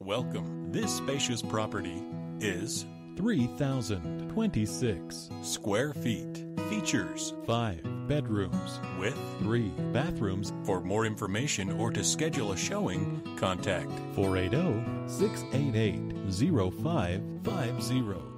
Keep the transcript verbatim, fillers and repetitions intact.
Welcome. This spacious property is three thousand twenty-six square feet. Features five bedrooms with three bathrooms. For more information or to schedule a showing, contact four eight zero, six eight eight, zero five five zero.